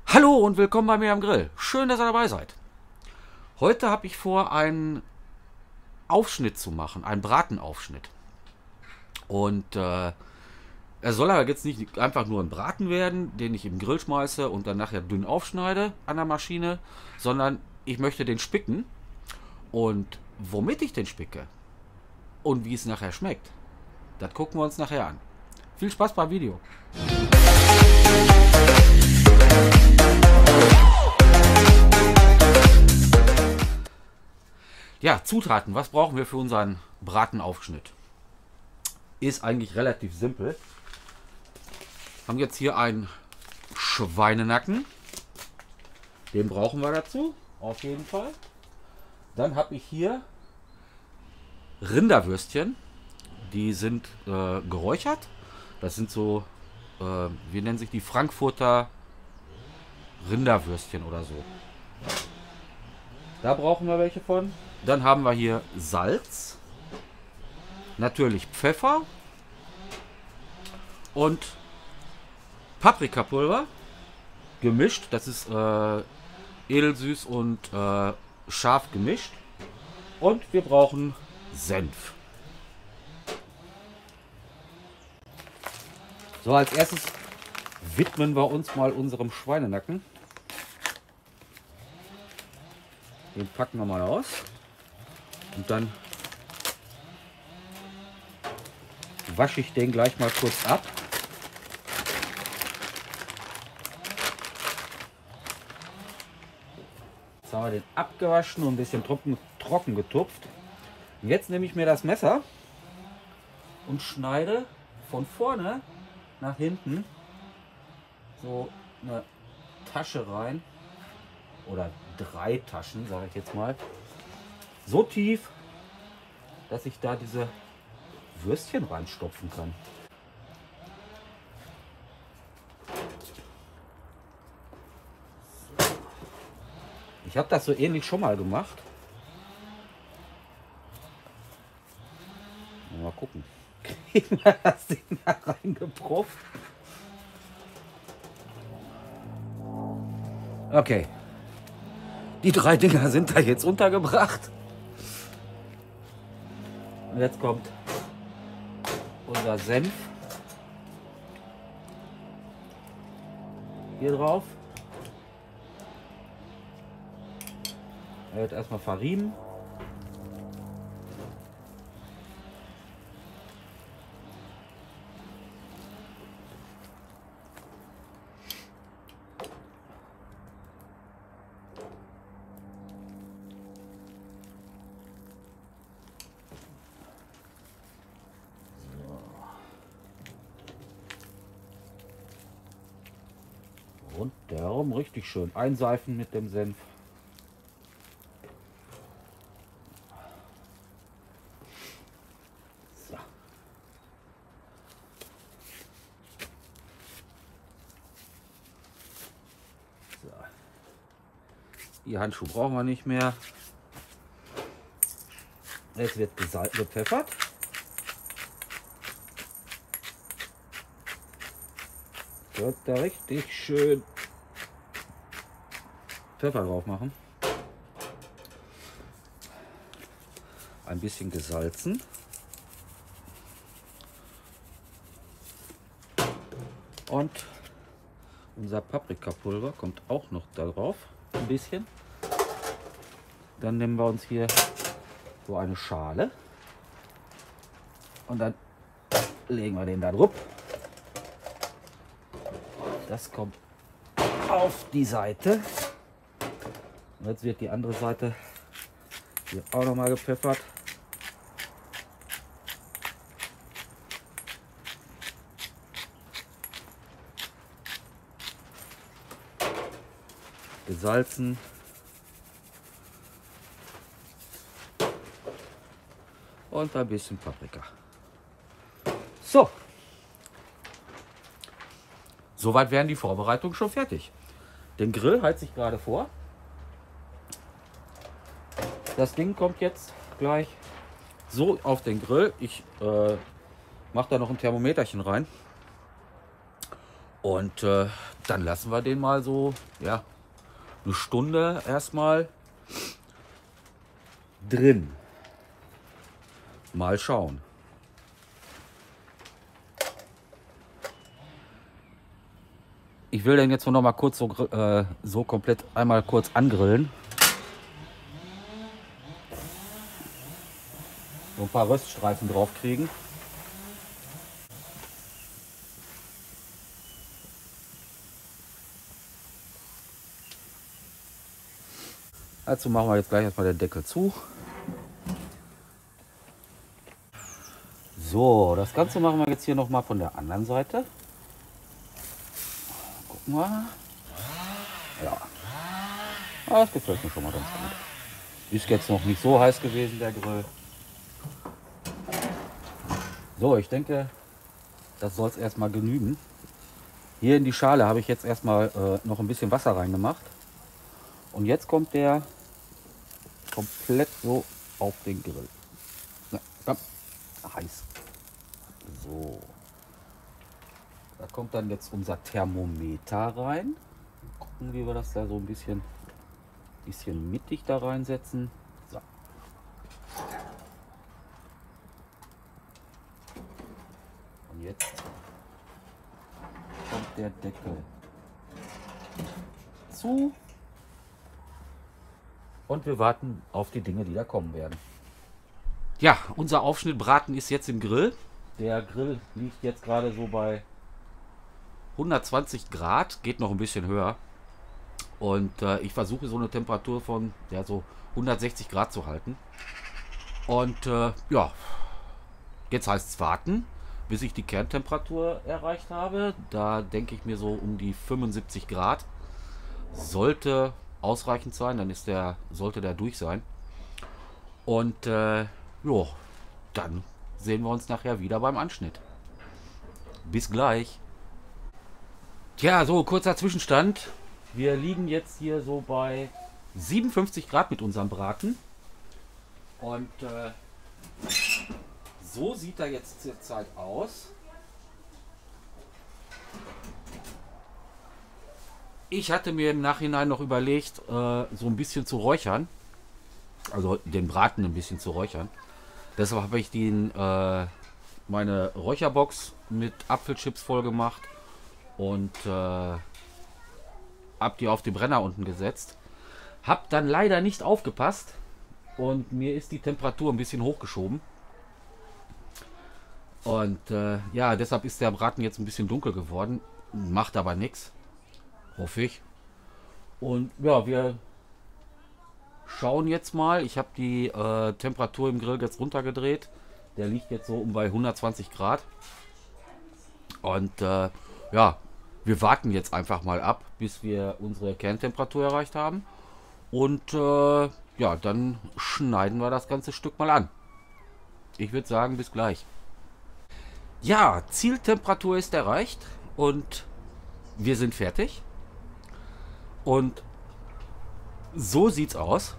Hallo und willkommen bei mir am Grill. Schön, dass ihr dabei seid. Heute habe ich vor, einen Aufschnitt zu machen, einen Bratenaufschnitt. Und er soll aber jetzt nicht einfach nur ein Braten werden, den ich im Grill schmeiße und dann nachher dünn aufschneide an der Maschine, sondern ich möchte den spicken. Und womit ich den spicke und wie es nachher schmeckt, das gucken wir uns nachher an. Viel Spaß beim Video. Ja, Zutaten. Was brauchen wir für unseren Bratenaufschnitt? Ist eigentlich relativ simpel. Haben jetzt hier einen Schweinenacken. Den brauchen wir dazu, auf jeden Fall. Dann habe ich hier Rinderwürstchen. Die sind geräuchert. Das sind so, wie nennen sich die, Frankfurter Rinderwürstchen oder so. Da brauchen wir welche von. Dann haben wir hier Salz, natürlich Pfeffer und Paprikapulver gemischt. Das ist edelsüß und scharf gemischt. Und wir brauchen Senf. So, als erstes widmen wir uns mal unserem Schweinenacken. Den packen wir mal aus. Und dann wasche ich den gleich mal kurz ab. Jetzt haben wir den abgewaschen und ein bisschen trocken getupft. Und jetzt nehme ich mir das Messer und schneide von vorne nach hinten so eine Tasche rein. Oder 3 Taschen, sage ich jetzt mal. So tief, dass ich da diese Würstchen reinstopfen kann. Ich habe das so ähnlich schon mal gemacht. Mal gucken. Kriegen wir das Ding da reingeprofft? Okay. Die 3 Dinger sind da jetzt untergebracht. Und jetzt kommt unser Senf hier drauf. Er wird erstmal verrieben. Und darum richtig schön einseifen mit dem Senf. So. So. Die Handschuhe brauchen wir nicht mehr. Jetzt wird gepfeffert. Wird da richtig schön Pfeffer drauf machen. Ein bisschen gesalzen. Und unser Paprikapulver kommt auch noch da drauf. Ein bisschen. Dann nehmen wir uns hier so eine Schale. Und dann legen wir den da drauf. Das kommt auf die Seite. Und jetzt wird die andere Seite hier auch noch mal gepfeffert. Gesalzen. Und ein bisschen Paprika. So. Soweit wären die Vorbereitungen schon fertig. Den Grill heizt sich gerade vor. Das Ding kommt jetzt gleich so auf den Grill. Ich mache da noch ein Thermometerchen rein. Und dann lassen wir den mal so, ja, eine Stunde erstmal drin. Mal schauen. Ich will den jetzt noch mal kurz so komplett einmal kurz angrillen. So ein paar Röststreifen drauf kriegen. Dazu machen wir jetzt gleich erstmal den Deckel zu. So, das Ganze machen wir jetzt hier noch mal von der anderen Seite. Gucken wir. Ja, das gefällt mir schon mal ganz gut. Ist jetzt noch nicht so heiß gewesen, der Grill. So, ich denke, das soll es erstmal genügen. Hier in die Schale habe ich jetzt erstmal noch ein bisschen Wasser reingemacht. Und jetzt kommt der komplett so auf den Grill. Na, komm, heiß. So. Da kommt dann jetzt unser Thermometer rein. Gucken, wie wir das da so ein bisschen mittig da reinsetzen. So. Und jetzt kommt der Deckel zu. Und wir warten auf die Dinge, die da kommen werden. Ja, unser Aufschnitt Braten ist jetzt im Grill. Der Grill liegt jetzt gerade so bei 120 Grad, geht noch ein bisschen höher. Und ich versuche so eine Temperatur von ja, so 160 Grad zu halten. Und ja, jetzt heißt es warten, bis ich die Kerntemperatur erreicht habe. Da denke ich mir so um die 75 Grad. Sollte ausreichend sein, dann sollte der durch sein. Und jo, dann sehen wir uns nachher wieder beim Anschnitt. Bis gleich. Tja, so kurzer Zwischenstand. Wir liegen jetzt hier so bei 57 Grad mit unserem Braten. Und so sieht er jetzt zurzeit aus. Ich hatte mir im Nachhinein noch überlegt, so ein bisschen zu räuchern. Also den Braten ein bisschen zu räuchern. Deshalb habe ich meine Räucherbox mit Apfelchips voll gemacht und habe die auf den Brenner unten gesetzt. Hab dann leider nicht aufgepasst und mir ist die Temperatur ein bisschen hochgeschoben. Und ja, deshalb ist der Braten jetzt ein bisschen dunkel geworden. Macht aber nichts. Hoffe ich. Und ja, wir schauen jetzt mal. Ich habe die Temperatur im Grill jetzt runtergedreht. Der liegt jetzt so um bei 120 Grad. Und ja, wir warten jetzt einfach mal ab, bis wir unsere Kerntemperatur erreicht haben. Und ja, dann schneiden wir das ganze Stück mal an. Ich würde sagen, bis gleich. Ja, Zieltemperatur ist erreicht und wir sind fertig. Und so sieht's aus.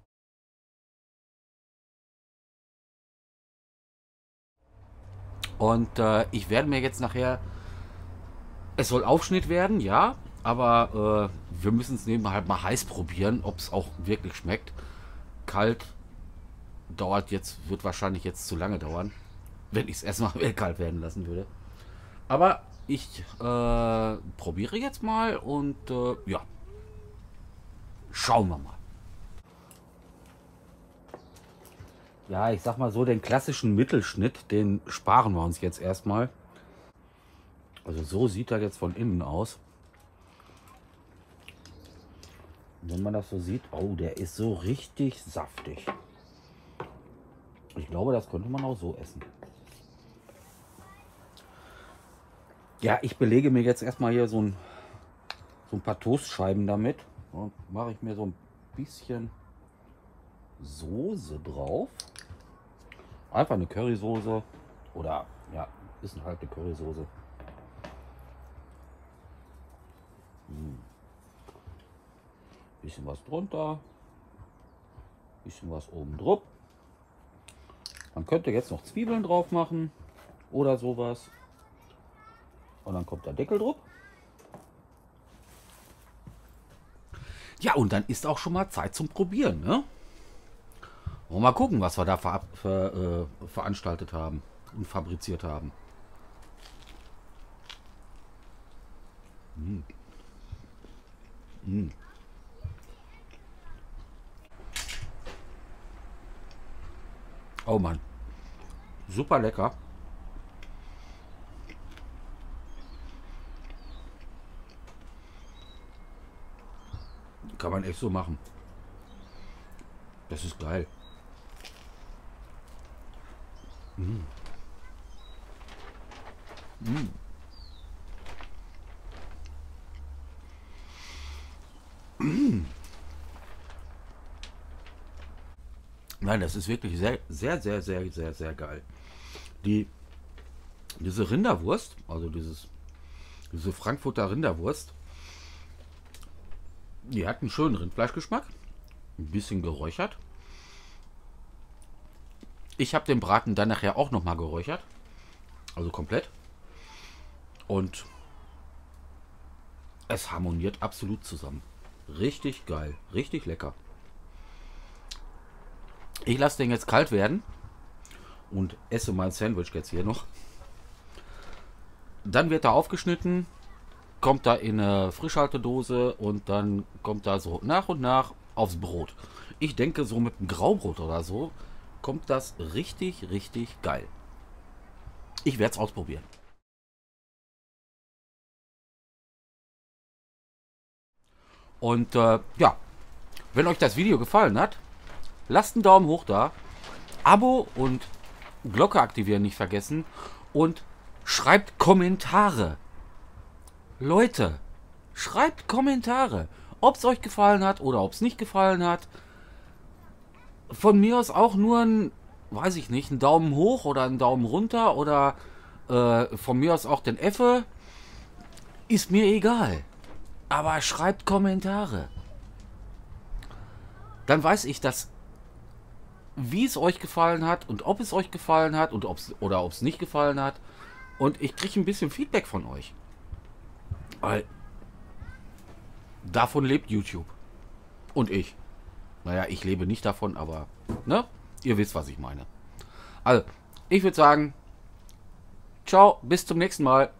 Und ich werde mir jetzt nachher, es soll Aufschnitt werden, ja, aber wir müssen es nebenbei halt mal heiß probieren, ob es auch wirklich schmeckt. Kalt wird wahrscheinlich jetzt zu lange dauern, wenn ich es erstmal kalt werden lassen würde. Aber ich probiere jetzt mal und ja, schauen wir mal. Ja, ich sag mal so, den klassischen Mittelschnitt, den sparen wir uns jetzt erstmal. Also so sieht er jetzt von innen aus. Wenn man das so sieht, oh, der ist so richtig saftig. Ich glaube, das könnte man auch so essen. Ja, ich belege mir jetzt erstmal hier so ein paar Toastscheiben damit. Und mache ich mir so ein bisschen Soße drauf. Einfach eine Currysoße. Oder ja, ist halt eine Currysoße. Bisschen was drunter. Bisschen was oben drauf. Man könnte jetzt noch Zwiebeln drauf machen. Oder sowas. Und dann kommt der Deckel drauf. Ja, und dann ist auch schon mal Zeit zum Probieren, ne? Und mal gucken, was wir da veranstaltet haben und fabriziert haben. Mm. Mm. Oh Mann, super lecker. Kann man echt so machen. Das ist geil. Mm. Mm. Mm. Nein, das ist wirklich sehr, sehr, sehr, sehr, sehr, sehr geil. Diese Rinderwurst, also diese Frankfurter Rinderwurst, die hat einen schönen Rindfleischgeschmack. Ein bisschen geräuchert. Ich habe den Braten dann nachher auch nochmal geräuchert. Also komplett. Und es harmoniert absolut zusammen. Richtig geil. Richtig lecker. Ich lasse den jetzt kalt werden. Und esse mein Sandwich jetzt hier noch. Dann wird er aufgeschnitten. Kommt da in eine Frischhaltedose. Und dann kommt da so nach und nach aufs Brot. Ich denke, so mit einem Graubrot oder so kommt das richtig, richtig geil. Ich werde es ausprobieren. Und ja, wenn euch das Video gefallen hat, lasst einen Daumen hoch da. Abo und Glocke aktivieren nicht vergessen. Und schreibt Kommentare. Leute, schreibt Kommentare. Ob es euch gefallen hat oder ob es nicht gefallen hat. Von mir aus auch nur ein, weiß ich nicht, ein Daumen hoch oder ein Daumen runter oder von mir aus auch den Effe. Ist mir egal. Aber schreibt Kommentare. Dann weiß ich, dass wie es euch gefallen hat und ob es euch gefallen hat und ob es nicht gefallen hat. Und ich kriege ein bisschen Feedback von euch. Weil davon lebt YouTube. Und ich. Naja, ich lebe nicht davon, aber ne? Ihr wisst, was ich meine. Also, ich würde sagen, ciao, bis zum nächsten Mal.